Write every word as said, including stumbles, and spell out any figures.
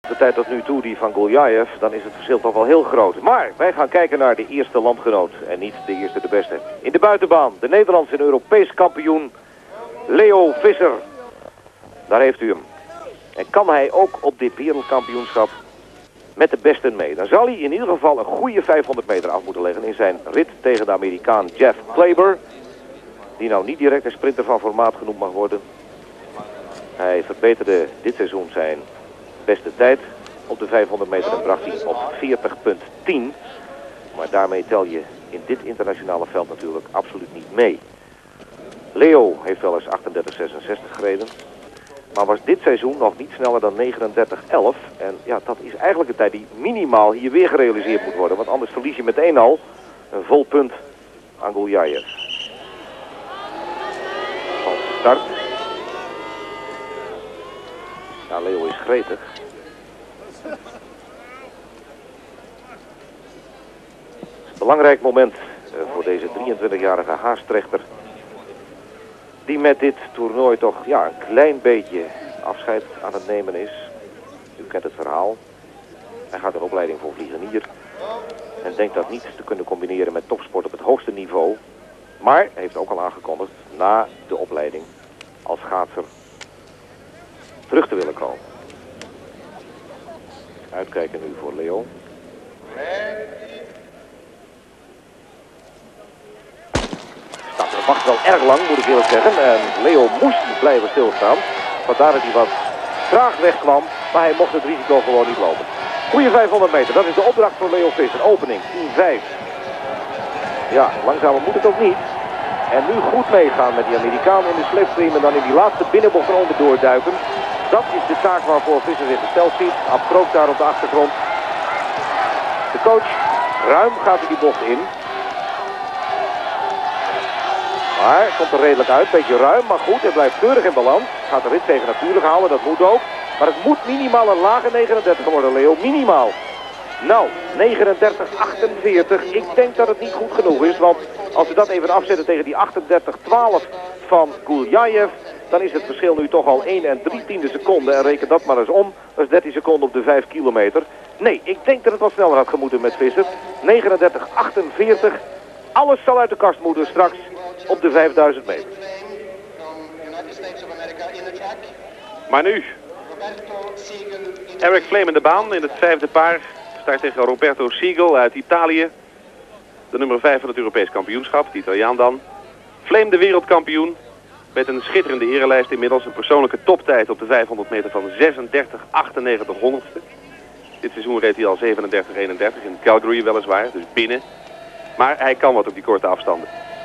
De tijd tot nu toe die van Gulyayev, dan is het verschil toch wel heel groot. Maar wij gaan kijken naar de eerste landgenoot en niet de eerste de beste. In de buitenbaan, de Nederlandse en Europees kampioen Leo Visser. Daar heeft u hem. En kan hij ook op dit wereldkampioenschap met de besten mee? Dan zal hij in ieder geval een goede vijfhonderd meter af moeten leggen in zijn rit tegen de Amerikaan Jeff Kleber. Die nou niet direct een sprinter van formaat genoemd mag worden. Hij verbeterde dit seizoen zijn beste tijd op de vijfhonderd meter en bracht hij op veertig komma tien. Maar daarmee tel je in dit internationale veld natuurlijk absoluut niet mee. Leo heeft wel eens achtendertig zesenzestig gereden. Maar was dit seizoen nog niet sneller dan negenendertig elf. En ja, dat is eigenlijk een tijd die minimaal hier weer gerealiseerd moet worden. Want anders verlies je meteen al een vol punt aan Gulyayev. Valse start. Ja, Leo is gretig. Een belangrijk moment uh, voor deze drieëntwintigjarige haastrechter. Die met dit toernooi toch ja, een klein beetje afscheid aan het nemen is. U kent het verhaal. Hij gaat een opleiding voor vliegenier. En denkt dat niet te kunnen combineren met topsport op het hoogste niveau. Maar hij heeft ook al aangekondigd na de opleiding als schaatser terug te willen komen. Uitkijken nu voor Leo. Staat er wacht wel erg lang, moet ik eerlijk zeggen. En Leo moest blijven stilstaan. Vandaar dat hij wat traag wegkwam. Maar hij mocht het risico gewoon niet lopen. Goeie vijfhonderd meter, dat is de opdracht voor Leo Visser. Opening, tien vijf. Ja, langzamer moet het ook niet. En nu goed meegaan met die Amerikaan in de slipstream. En dan in die laatste binnenbocht eronder doorduiken. Dat is de taak waarvoor Visser zich gesteld ziet. Abstrook daar op de achtergrond. De coach, ruim gaat hij die bocht in. Maar komt er redelijk uit, beetje ruim, maar goed. Hij blijft keurig in balans. Gaat de rit tegen natuurlijk halen, dat moet ook. Maar het moet minimaal een lage negenendertig worden, Leo. Minimaal. Nou, negenendertig achtenveertig. Ik denk dat het niet goed genoeg is. Want als we dat even afzetten tegen die achtendertig twaalf van Gulyayev, dan is het verschil nu toch al één en drie tiende seconden. En reken dat maar eens om. Dat is dertien seconden op de vijf kilometer. Nee, ik denk dat het wat sneller had gemoeten met Visser. negenendertig achtenveertig. Alles zal uit de kast moeten straks op de vijfduizend meter. Maar nu, Eric Flame in de baan in het vijfde paar. Start tegen Roberto Siegel uit Italië. De nummer vijf van het Europees kampioenschap, de Italiaan dan. Flame de wereldkampioen. Met een schitterende erelijst inmiddels. Een persoonlijke toptijd op de vijfhonderd meter van zesendertig achtennegentig honderdste. Dit seizoen reed hij al zevenendertig eenendertig in Calgary weliswaar, dus binnen. Maar hij kan wat op die korte afstanden.